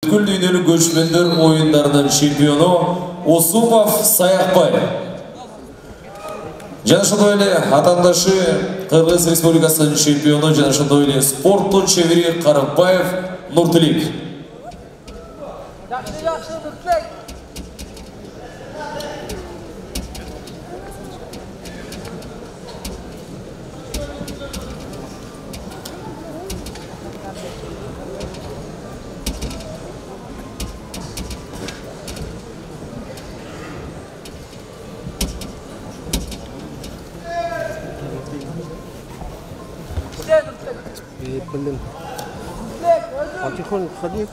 Бүткүл дүйнөлүк көчмөндөр оюндарынын чемпиону Осумов Саякбай. Жана ошондой эле атаандашы Кыргыз Республикасынын чемпиону жана ошондой эле спорттун чебери Карыбаев Нуртилик. Блин. Потихоньку ходи.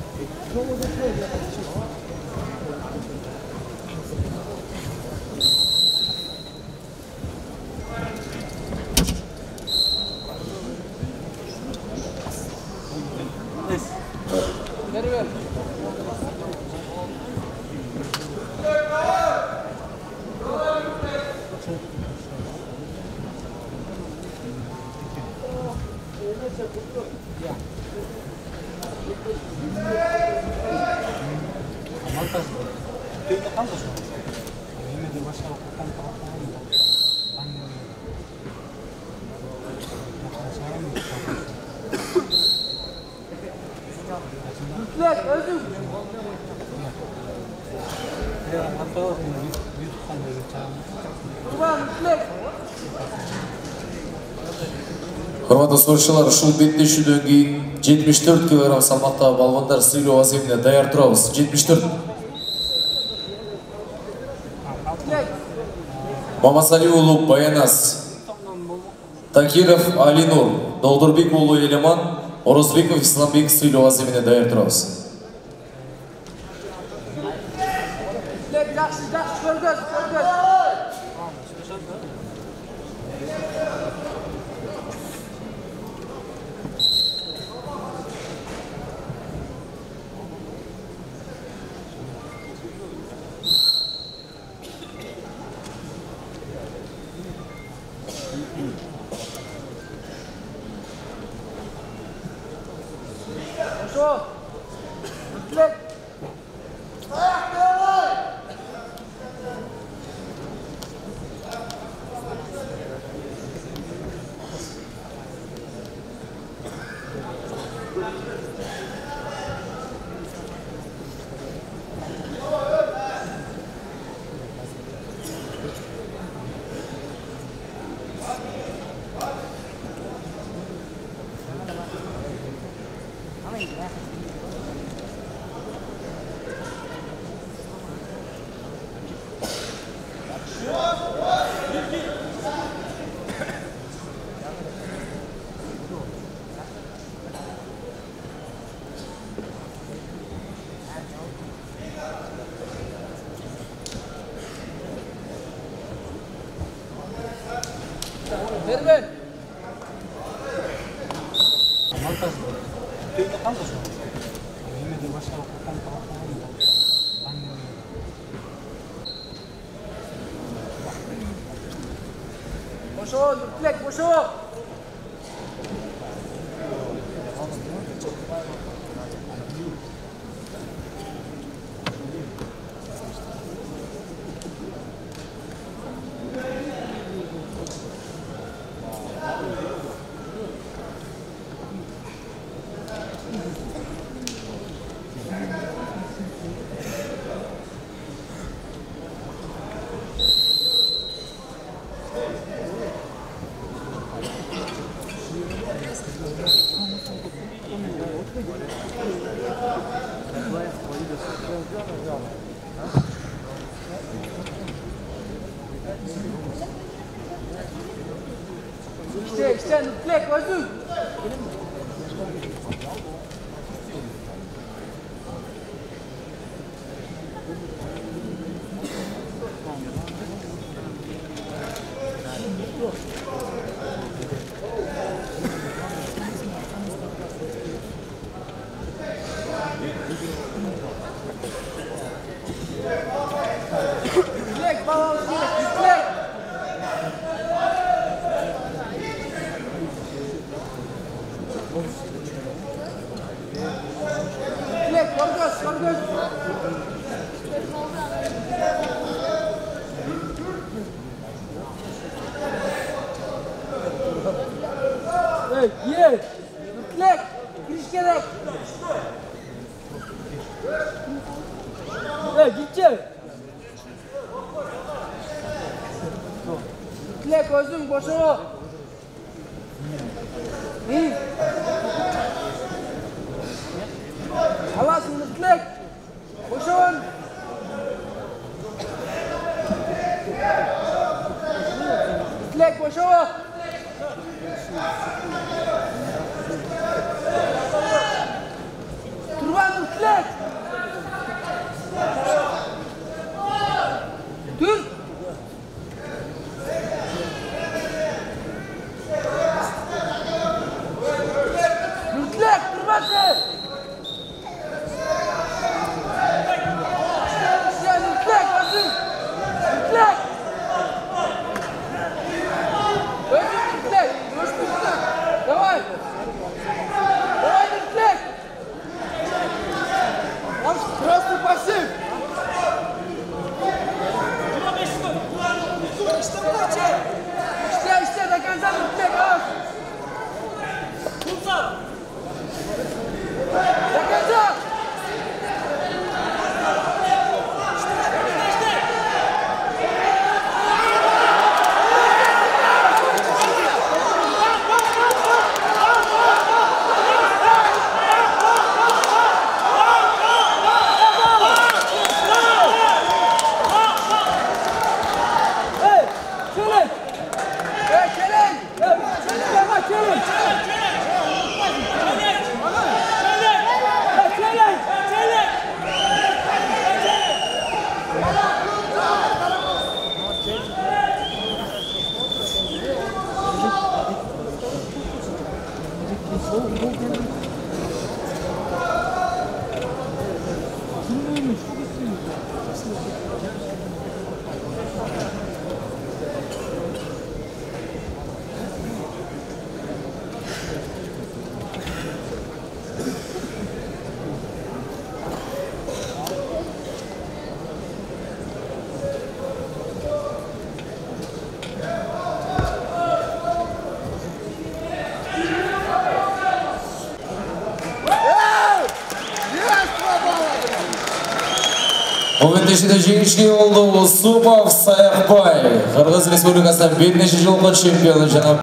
Урматтуу спортчулар, ушул беттешүүдөн кийин 74 кг салмактагы балбандар сыйлоо аземине даяр турабыз. 74. Мамасали уулу Баянас, Такиров Алинур, Долдурбек уулу Элеман, Орозбеков Исламбек сыйлоо аземине даяр турабыз. Ye! Yüklek! Giriş gerek! Gitçe! Yüklek özüm boşuna! Alasın yüklek! Boşuna! Yüklek boşuna! Turban yüklek! Dur! Yüklek! Turban sen! Yüklek! Özüm! Yüklek! Özüm yüklek! Görüşmek. Давай! Давай, yüklek! Просто пассив! İşte до конца yüklek az! До конца! O'yinda jengishga yo'lda Usupov Sayaqboy, Qirg'iz Respublikasining 5-yilgi chempioni janob